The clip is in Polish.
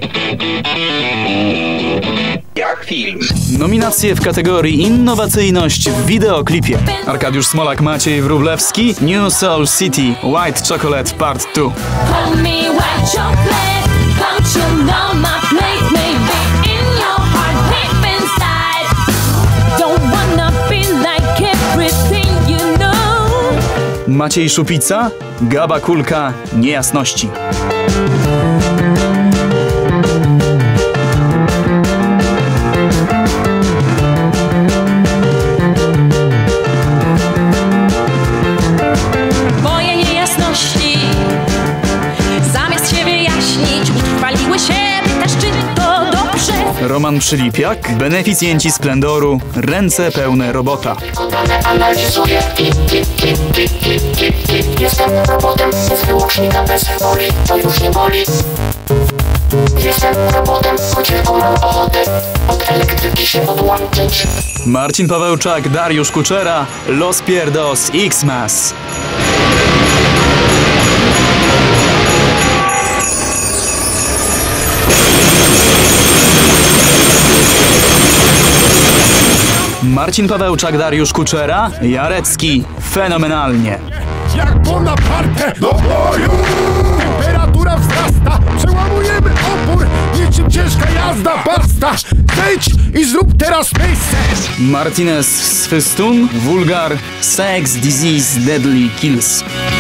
Jak film. Nominacje w kategorii Innowacyjność w wideoklipie: Arkadiusz Smolak, Maciej Wróblewski, New Soul City, White Chocolate Part 2. Call me white chocolate, don't you know my place may be in your heart, deep inside. Don't wanna be like everything you know. Maciej Szupica, Gaba Kulka, Niejasności. Moje niejasności, zamiast się wyjaśnić, utrwaliły się, też czy to dobrze? Roman Przylipiak, Beneficjenci Splendoru, Ręce pełne robota. Analizuję. Jestem robotem z wyłącznika bez woli, to już nie boli. Jestem robotem, choć tylko mam ochotę od elektryki się odłączyć. Marcin Pawełczak, Dariusz Kuczera, Los Pierdos X-Mas. Marcin Pawełczak, Dariusz Kuczera, Jarecki, Fenomenalnie. Jak Bonaparte do boju! Temperatura wzrasta, przełamujemy opór, niczym ciężka jazda, basta! Zejdź i zrób teraz miejsce! Martinez Swystun, Wulgar, Sex, Disease, Deadly Kills.